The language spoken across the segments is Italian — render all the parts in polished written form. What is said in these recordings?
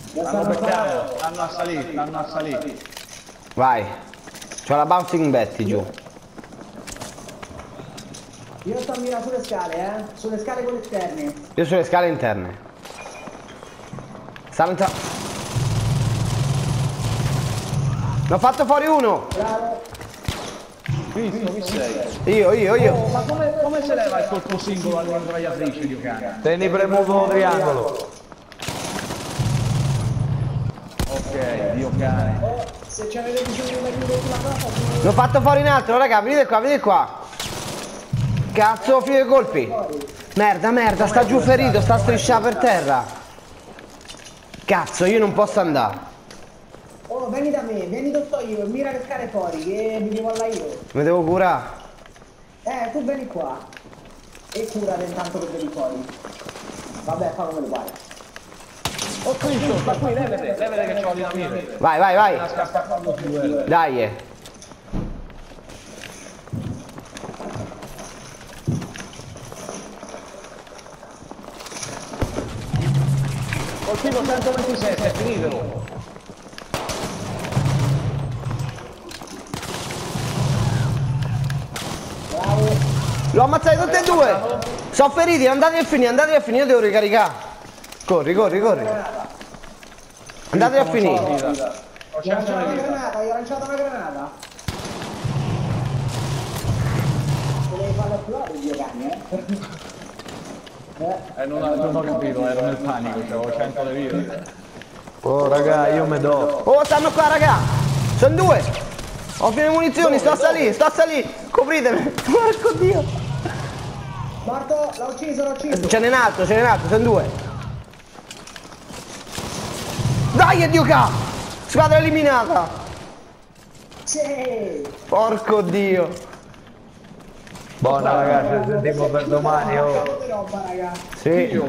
Stanno beccando, stanno a salire, stanno a salire. Vai. C'ho la bouncing Betty giù. Io sto a mirare sulle scale, sulle scale con esterne. Io sulle scale interne. Stanno entrando. Ne ho fatto fuori uno. Bravo. Visto, chi sei? Io. Oh, ma come se leva il colpo singolo all'indraiatrice di cane? Tieni premuto triangolo. Ok, Dio cane. Se c'avete bisogno di aiuto sulla cosa, Ne ho fatto fuori un altro, raga, venite qua. Cazzo, fine colpi. Merda, sta giù ferito, sta strisciato per terra. Cazzo, io non posso andare. oh, vieni da me, vieni dove sto io, mira le scale fuori, che mi devo alla io. Mi devo curare. Tu vieni qua. E curate intanto che vieni fuori. Vabbè, fa come lo pare. Oh Cristo, sta qui, levete che c'ho la dinamite. Vai. Una scappa quando più bella. Dai. Colpito 127, finitelo. L'ho ammazzati tutti e due. Sono feriti, andate a finire, io devo ricaricare. Corri. Andate a finire. Gli ho lanciato una granata. Devi farlo esplodere i due cani, Non ho capito, ero nel panico, c'avevo 100 le vite. Oh raga, io me do. Oh, stanno qua, raga. Sono due. Ho finito le munizioni, sto a salire. Copritemi. Porco Dio. Morto, l'ho ucciso. Ce n'è un altro, sono due. Dai, Dio ca! Squadra eliminata. Sì. Porco Dio. Buona ragazzi, ci sentiamo per domani. Oh. Roba, raga. Sì.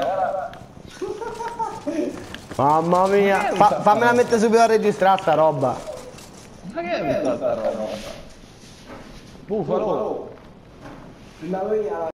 Mamma mia. Fammela mettere subito a registrare sta roba. Ma che è questa roba? Bufalo! La